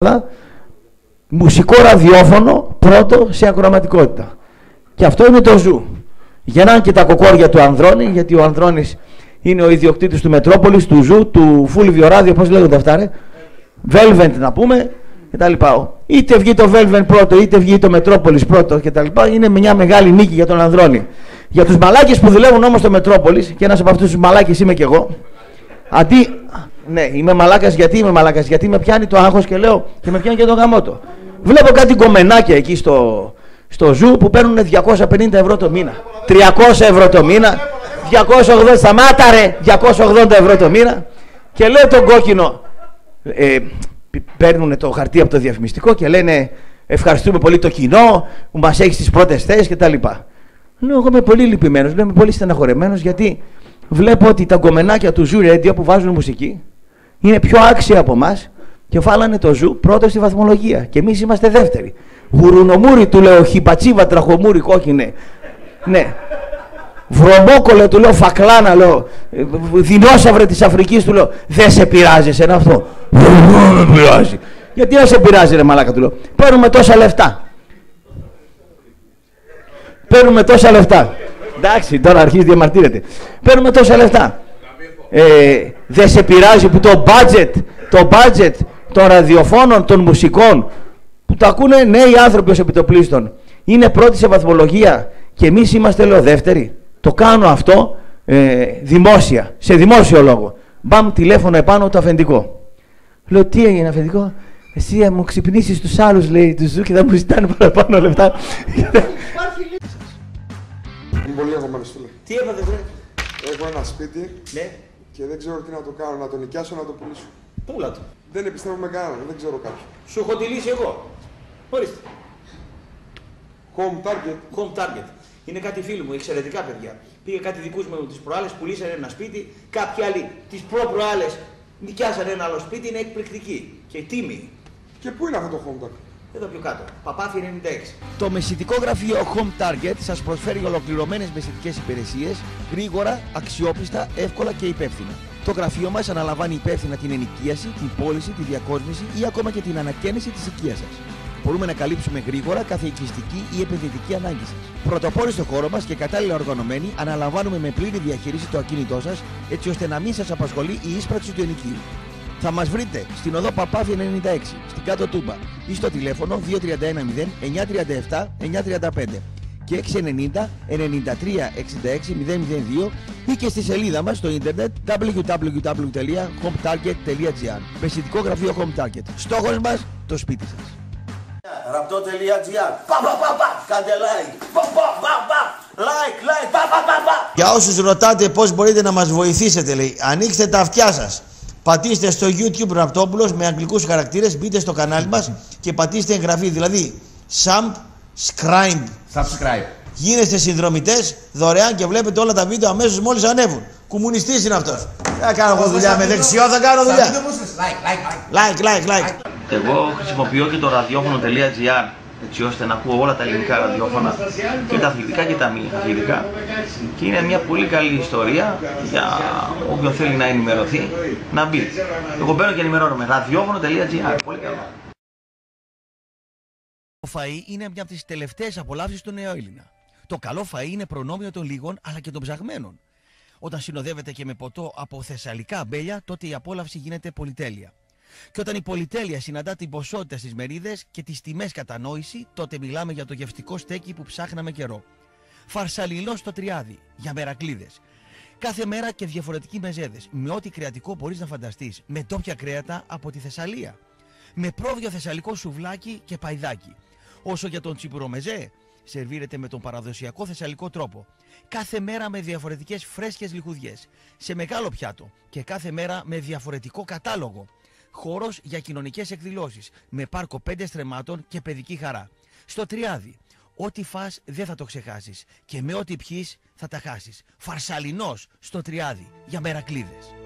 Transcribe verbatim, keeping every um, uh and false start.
μουσικό ραδιόφωνο πρώτο σε ακροαματικότητα. Και αυτό είναι το Ζου. Γεννάνε και τα κοκόρια του Ανδρώνη, γιατί ο Ανδρώνης είναι ο ιδιοκτήτης του Μετρόπολης, του Ζου, του Φούλβιο Ράδιο, πώς λέγονται αυτά, ρε. Velvet να πούμε, κτλ. Είτε βγει το Velvet πρώτο, είτε βγει το Μετρόπολης πρώτο, κτλ. Είναι μια μεγάλη νίκη για τον Ανδρώνη. Για τους μαλάκες που δουλεύουν όμως στο Μετρόπολης, και ένας από αυτούς τους μαλάκες είμαι και εγώ, αντί. Ναι, είμαι μαλάκας, γιατί είμαι μαλάκας, γιατί με πιάνει το άγχος και λέω και με πιάνει και το γαμότο. Βλέπω κάτι γκομενάκια εκεί στο, στο Ζου που παίρνουν διακόσια πενήντα ευρώ το μήνα. τριακόσια ευρώ το μήνα. διακόσια ογδόντα, σταμάτα ρε, διακόσια ογδόντα ευρώ το μήνα. Και λέω τον κόκκινο, ε, παίρνουν το χαρτί από το διαφημιστικό και λένε ευχαριστούμε πολύ το κοινό που μας έχει στις πρώτες θέσεις κτλ. Λέω, εγώ είμαι πολύ λυπημένος, είμαι πολύ στεναχωρεμένος, γιατί βλέπω ότι τα γκομενάκια του Ζου Radio που βάζουν μουσική είναι πιο άξια από εμάς και βάλανε το Ζου πρώτο στη βαθμολογία. Και εμείς είμαστε δεύτεροι. Γουρουνομούρι του λέω, χιπατσίβα τραχομούρι κόκκινε. Ναι. Βρωμόκολε του λέω, φακλάνα λέω, δεινόσαυρε της Αφρικής του λέω, δεν σε πειράζει εσένα αυτό. Δεν με πειράζει. Γιατί δεν σε πειράζει ρε μαλάκα του λέω. Παίρνουμε τόσα λεφτά. Παίρνουμε τόσα λεφτά. Εντάξει, τώρα αρχίζει διαμαρτύρεται. Παίρνουμε τόσα λεφτά. Ε, δεν σε πειράζει που το budget, το budget των ραδιοφώνων, των μουσικών, που τα ακούνε νέοι άνθρωποι ως επιτοπλίστων, είναι πρώτη σε βαθμολογία και εμείς είμαστε λέω δεύτεροι. Το κάνω αυτό ε, δημόσια, σε δημόσιο λόγο. Μπαμ τηλέφωνο επάνω το αφεντικό. Λέω, τι έγινε αφεντικό? Εσύ θα μου ξυπνήσεις τους άλλους, λέει, του Ζου και θα μου ζητάνε παραπάνω λεφτά. Είμαι πολύ αγωμένος, φίλε. Τι έπατε, βρε? Έχω ένα σπίτι, ναι, και δεν ξέρω τι να το κάνω, να το νοικιάσω, να το πουλήσω. πούλα το. Δεν επιστρέφω με κανέναν, δεν ξέρω κάποιον. Σου έχω τη λύση εγώ. Ορίστε. Home target. Home target. Είναι κάτι φίλοι μου, εξαιρετικά παιδιά. Πήγε κάτι δικούς μου τις προάλλες, πουλήσανε ένα σπίτι, κάποιοι άλλοι τις προ-προάλλες νοικιάσανε ένα άλλο σπίτι, είναι εκπληκτική και τίμη. Και πού είναι αυτό το home target? Εδώ πιο κάτω, Παπάθη ενενήντα έξι. Το μεσητικό γραφείο Home Target σας προσφέρει ολοκληρωμένες μεσητικές υπηρεσίες, γρήγορα, αξιόπιστα, εύκολα και υπεύθυνα. Το γραφείο μας αναλαμβάνει υπεύθυνα την ενοικίαση, την πώληση, τη διακόσμηση ή ακόμα και την ανακαίνιση της οικίας σας. Μπορούμε να καλύψουμε γρήγορα κάθε οικιστική ή επενδυτική ανάγκη σας. Πρωτοπόροι στο χώρο μας και κατάλληλα οργανωμένοι, αναλαμβάνουμε με πλήρη διαχείριση το ακίνητό σας, έτσι ώστε να μην σας απασχολεί η ίσπραξη του ενοικίου. Θα μας βρείτε στην οδό Παπάθη ενενήντα έξι, στην Κάτω Τούμπα, ή στο τηλέφωνο δύο τρία ένα μηδέν εννιά τρία επτά εννιά τρία πέντε και έξι ενενήντα ενενήντα τρία εξήντα έξι μηδέν μηδέν δύο ή και στη σελίδα μας στο ίντερνετ double-u double-u double-u τελεία home target τελεία gr. Μεσητικό γραφείο Home Target. Στόχος μας, το σπίτι σας. Ραπτό τελεία gr. Πα πα πα πα. Κάντε like. Πα πα πα πα. Like, like. Πα πα πα πα. Για όσους ρωτάτε πώς μπορείτε να μας βοηθήσετε, λέει, ανοίξτε τα αυτιά σας. Πατήστε στο YouTube Ραπτόπουλος με αγγλικούς χαρακτήρες, μπείτε στο κανάλι μας και πατήστε εγγραφή, δηλαδή subscribe. Subscribe. Γίνεστε συνδρομητές δωρεάν και βλέπετε όλα τα βίντεο αμέσως μόλις ανέβουν. Κομμουνιστής είναι αυτός. Θα κάνω εγώ δουλειά με δεξιό, θα κάνω δουλειά. Like, like, like. like. Εγώ χρησιμοποιώ και το ραδιόφωνο.gr, έτσι ώστε να ακούω όλα τα ελληνικά ραδιόφωνα, και τα αθλητικά και τα μη αθλητικά, και είναι μια πολύ καλή ιστορία για όποιον θέλει να ενημερωθεί να μπει. Εγώ μπαίνω και ενημερώνομαι. ραδιόφωνο.gr. Πολύ καλό. Το φαΐ είναι μια από τις τελευταίες απολαύσεις του νεοέλληνα. Το καλό φαΐ είναι προνόμιο των λίγων αλλά και των ψαγμένων. Όταν συνοδεύεται και με ποτό από θεσσαλικά αμπέλια, τότε η απόλαυση γίνεται πολυτέλεια. Και όταν η πολυτέλεια συναντά την ποσότητα στις μερίδες και τις τιμές κατανόηση, τότε μιλάμε για το γευστικό στέκι που ψάχναμε καιρό. Φαρσαλινό στο Τριάδι, για μερακλίδες. Κάθε μέρα και διαφορετικοί μεζέδες, με ό,τι κρεατικό μπορείς να φανταστείς, με ντόπια κρέατα από τη Θεσσαλία. Με πρόβιο θεσσαλικό σουβλάκι και παϊδάκι. Όσο για τον τσιπουρομεζέ, σερβίρεται με τον παραδοσιακό θεσσαλικό τρόπο. Κάθε μέρα με διαφορετικές φρέσκες λιχουδιές, σε μεγάλο πιάτο και κάθε μέρα με διαφορετικό κατάλογο. Χώρος για κοινωνικές εκδηλώσεις, με πάρκο πέντε στρεμμάτων και παιδική χαρά. Στο Τριάδι, ό,τι φας δεν θα το ξεχάσεις και με ό,τι πιείς θα τα χάσεις. Φαρσαλινός στο Τριάδι, για μερακλίδες.